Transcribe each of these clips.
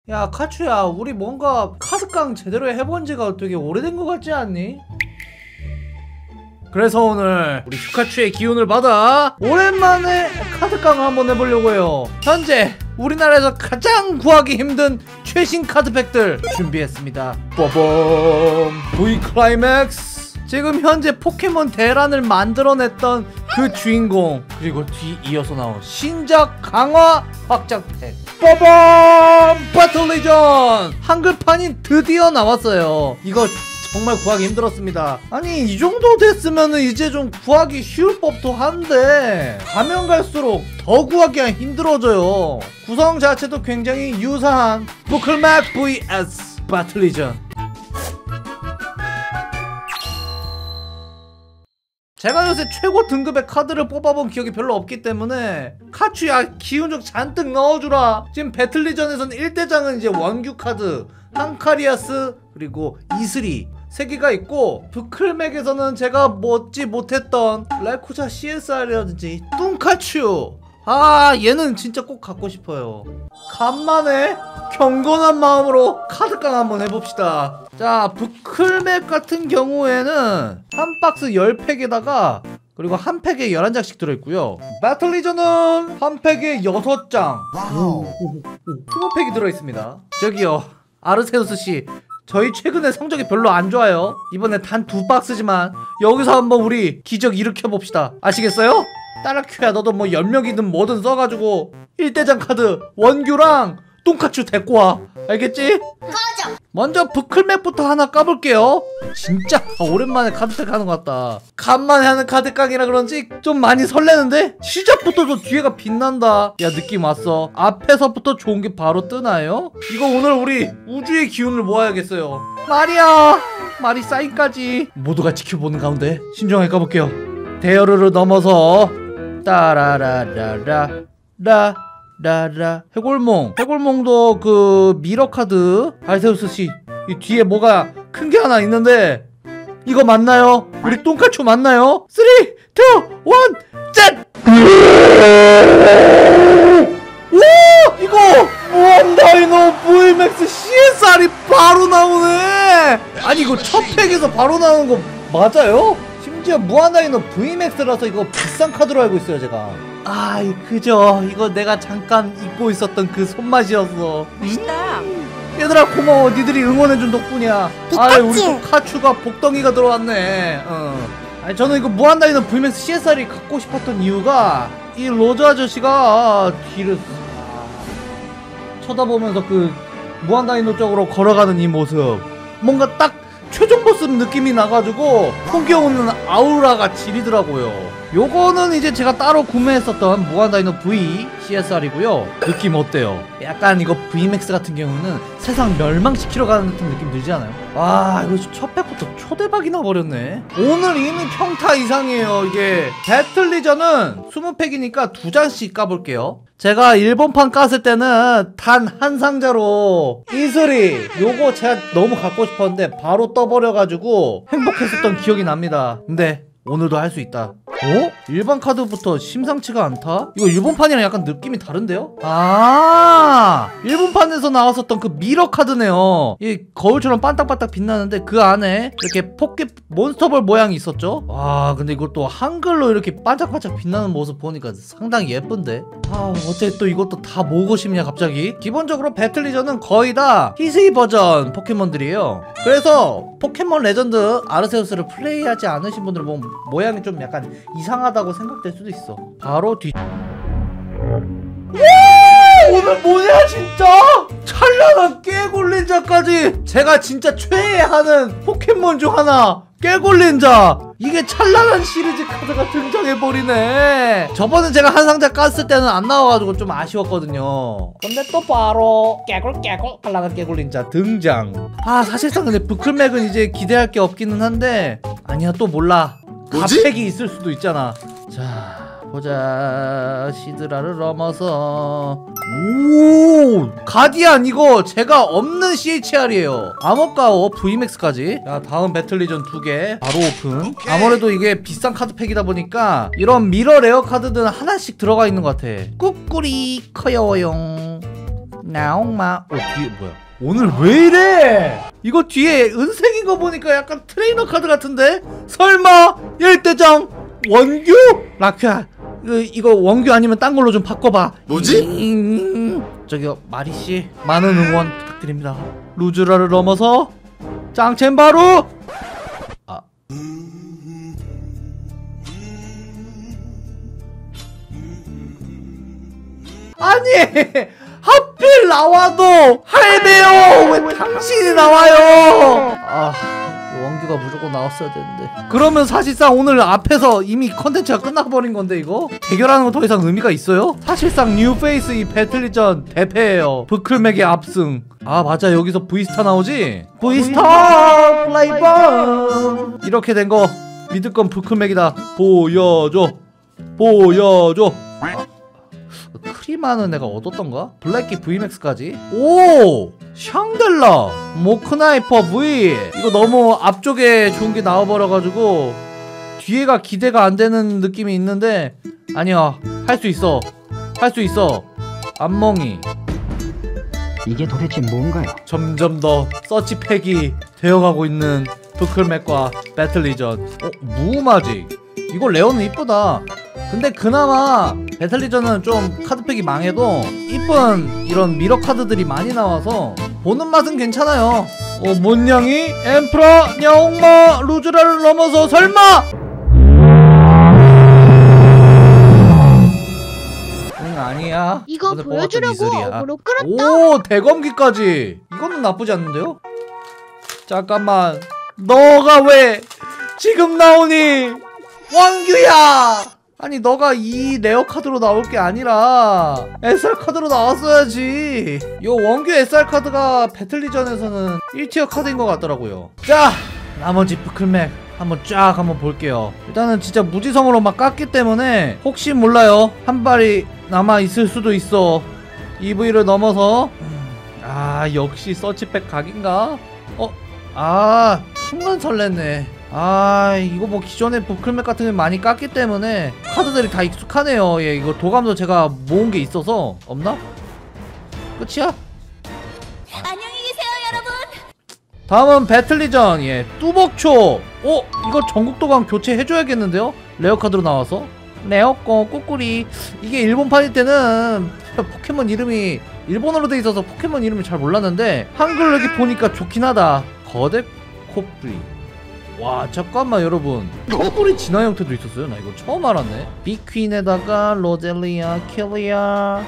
야 카츄야, 우리 뭔가 카드깡 제대로 해본 지가 되게 오래된 것 같지 않니? 그래서 오늘 우리 슈카츄의 기운을 받아 오랜만에 카드깡을 한번 해보려고 해요. 현재 우리나라에서 가장 구하기 힘든 최신 카드팩들 준비했습니다. 빠밤! V 클라이맥스! 지금 현재 포켓몬 대란을 만들어냈던 그 주인공, 그리고 뒤 이어서 나온 신작 강화 확장팩 빠밤! 배틀 리전! 한글판이 드디어 나왔어요. 이거 정말 구하기 힘들었습니다. 아니 이 정도 됐으면 이제 좀 구하기 쉬울 법도 한데 가면 갈수록 더 구하기가 힘들어져요. 구성 자체도 굉장히 유사한 부클맥 vs 배틀 리전. 제가 요새 최고 등급의 카드를 뽑아본 기억이 별로 없기 때문에 카츄야 기운 좀 잔뜩 넣어주라. 지금 배틀리전에서는 1대장은 이제 원규 카드 한카리아스 그리고 이슬이 3개가 있고, 부클맥에서는 제가 먹지 못했던 레코자 CSR이라든지 뚱카츄, 아 얘는 진짜 꼭 갖고 싶어요. 간만에 경건한 마음으로 카드깡 한번 해봅시다. 자, 부클맥 같은 경우에는 한 박스 10팩에다가 그리고 한 팩에 11장씩 들어있고요. 배틀리전은 한 팩에 6장 20팩이 들어있습니다. 저기요 아르세우스씨, 저희 최근에 성적이 별로 안 좋아요. 이번에 단 2박스지만 여기서 한번 우리 기적 일으켜봅시다. 아시겠어요? 따라큐야, 너도 뭐 연명이든 뭐든 써가지고 1대장 카드 원규랑 뚱카츄 데리고와. 알겠지? 꺼져! 먼저 부클맥부터 하나 까볼게요. 진짜 오랜만에 카드팩 하는 것 같다. 간만에 하는 카드깡이라 그런지 좀 많이 설레는데? 시작부터도 뒤에가 빛난다. 야, 느낌 왔어. 앞에서부터 좋은 게 바로 뜨나요? 이거 오늘 우리 우주의 기운을 모아야겠어요. 마리 사인까지 모두가 지켜보는 가운데 신중하게 까볼게요. 대여르를 넘어서 따라라라라 라라라 해골몽도 그 미러 카드. 알세우스씨, 이 뒤에 뭐가 큰 게 하나 있는데 이거 맞나요? 우리 똥카츄 맞나요? 3, 2, 1, 짠! 와! 이거 무한다이노 VMAX CSR이 바로 나오네! 아니 이거 첫 팩에서 바로 나오는 거 맞아요? 심지어 무한다이노 VMAX라서 이거 비싼 카드로 알고 있어요 제가. 아, 그죠. 이거 내가 잠깐 잊고 있었던 그 손맛이었어. 맛있다. 얘들아 고마워. 니들이 응원해준 덕분이야. 아, 우리 또 카츄가 복덩이가 들어왔네. 아니 저는 이거 무한다이노 VMAX CSR이 갖고 싶었던 이유가 이 로즈 아저씨가 뒤를 쳐다보면서 그 무한다이노 쪽으로 걸어가는 이 모습, 뭔가 딱 최종 보스 느낌이 나가지고 포기오는 아우라가 지리더라고요. 요거는 이제 제가 따로 구매했었던 무한다이노 V CSR이고요. 느낌 어때요? 약간 이거 VMAX 같은 경우는 세상 멸망시키러 가는 듯한 느낌 들지 않아요? 와, 이거 첫 팩부터 초대박이 나버렸네. 오늘 이미 평타 이상이에요. 이게 배틀리전은 20팩이니까 2장씩 까볼게요. 제가 일본판 깠을 때는 단 한 상자로 이슬이 요거 제가 너무 갖고 싶었는데 바로 떠버려가지고 행복했었던 기억이 납니다. 근데 오늘도 할 수 있다. 어? 일반 카드부터 심상치가 않다? 이거 일본판이랑 약간 느낌이 다른데요? 아, 일본판에서 나왔었던 그 미러 카드네요. 이 거울처럼 반딱반딱 빛나는데 그 안에 이렇게 몬스터볼 모양이 있었죠? 와, 근데 이것도 한글로 이렇게 반짝반짝 빛나는 모습 보니까 상당히 예쁜데? 아, 어째 또 이것도 다 모으고 싶냐 갑자기? 기본적으로 배틀리전은 거의 다 히스이 버전 포켓몬들이에요. 그래서 포켓몬 레전드 아르세우스를 플레이하지 않으신 분들은 보면 모양이 좀 약간 이상하다고 생각될 수도 있어. 바로 뒤. 오늘 뭐냐 진짜? 찬란한 깨골린자까지. 제가 진짜 최애하는 포켓몬 중 하나 깨골린자. 이게 찬란한 시리즈 카드가 등장해버리네. 저번에 제가 한 상자 깠을 때는 안 나와가지고 좀 아쉬웠거든요. 근데 또 바로 깨골 찬란한 깨골린자 등장. 아, 사실상 근데 부클맥은 이제 기대할 게 없기는 한데, 아니야 또 몰라. 가팩이 있을 수도 있잖아. 자 보자. 시드라를 넘어서 오, 가디안 이거 제가 없는 CHR이에요. 암흑가오 VMAX까지. 자, 다음 배틀리전 2개 바로 오픈. 아무래도 이게 비싼 카드팩이다 보니까 이런 미러 레어 카드들은 하나씩 들어가 있는 것 같아. 꾸꾸리 커요용. 나옹마. 뒤에 뭐야? 오늘 왜 이래? 이거 뒤에 은색인 거 보니까 약간 트레이너 카드 같은데? 설마 일대장 원규? 라큐야, 이거 원규 아니면 딴 걸로 좀 바꿔봐. 뭐지? 저기요 마리씨, 많은 응원 부탁드립니다. 루즈라를 넘어서 짱첸바루. 아니 하필 나와도 할배요 왜 당신이 나와요? 원규가 무조건 나왔어야 되는데. 그러면 사실상 오늘 앞에서 이미 컨텐츠가 끝나버린 건데 이거? 대결하는 거 더 이상 의미가 있어요? 사실상 뉴페이스 이 배틀리전 대패예요. 브클맥의 압승. 맞아, 여기서 V스타 나오지? V스타 플레이범. 이렇게 된 거 믿을 건 브클맥이다. 보여줘 보여줘. 크리마는 내가 얻었던가? 블랙키 VMAX까지? 오! 샹델라! 모크나이퍼 V! 이거 너무 앞쪽에 좋은 게 나와버려가지고 뒤에가 기대가 안 되는 느낌이 있는데, 아니야, 할 수 있어. 할 수 있어. 안멍이. 이게 도대체 뭔가요? 점점 더 서치팩이 되어가고 있는 브클맥과 배틀리전. 무마직. 이거 레어는 이쁘다. 근데 그나마 배틀리전은 좀 카드팩이 망해도 이쁜 이런 미러 카드들이 많이 나와서 보는 맛은 괜찮아요. 몬냥이 엠프라 냐옹마 루즈라를 넘어서 설마! 응, 아니야. 이거 보여주려고 어그로 끌었다. 오, 대검기까지. 이거는 나쁘지 않는데요? 잠깐만, 너가 왜 지금 나오니? 원규야! 아니, 너가 이 레어 카드로 나올 게 아니라 SR 카드로 나왔어야지. 요 원규 SR 카드가 배틀리전에서는 1티어 카드인 것 같더라고요. 자, 나머지 브클맥 한번 볼게요. 일단은 진짜 무지성으로 막 깠기 때문에 혹시 몰라요, 한 발이 남아 있을 수도 있어. EV를 넘어서. 역시 서치백 각인가? 순간 설렜네. 이거 뭐 기존에 브클맥 같은 게 많이 깠기 때문에 카드들이 다 익숙하네요. 예, 이거 도감도 제가 모은 게 있어서. 없나? 끝이야? 안녕히 계세요, 여러분. 다음은 배틀리전. 예, 뚜벅초. 이거 전국 도감 교체 해줘야겠는데요? 레어 카드로 나와서. 레어꺼 꾸꾸리. 이게 일본판일 때는 포켓몬 이름이 일본어로 돼 있어서 포켓몬 이름을 잘 몰랐는데 한글로 이렇게 보니까 좋긴 하다. 거대 코프리. 와, 잠깐만 여러분, 코뿔이 진화 형태도 있었어요? 나 이거 처음 알았네. 비퀸에다가 로젤리아, 킬리아,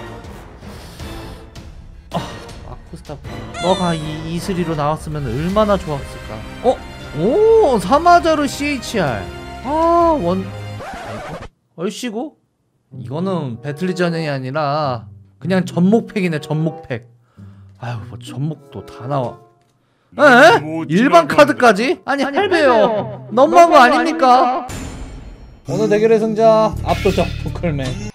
아쿠스타. 너가 이 이슬이로 나왔으면 얼마나 좋았을까. 오, 사마자르 CHR. 얼씨구? 이거는 배틀리전이 아니라 그냥 전목팩이네. 전목팩. 뭐 전목도 다 나와. 일반 카드까지? 아니 할배요, 너무한 거 아닙니까? 오늘 대결의 승자 압도적 브클맥.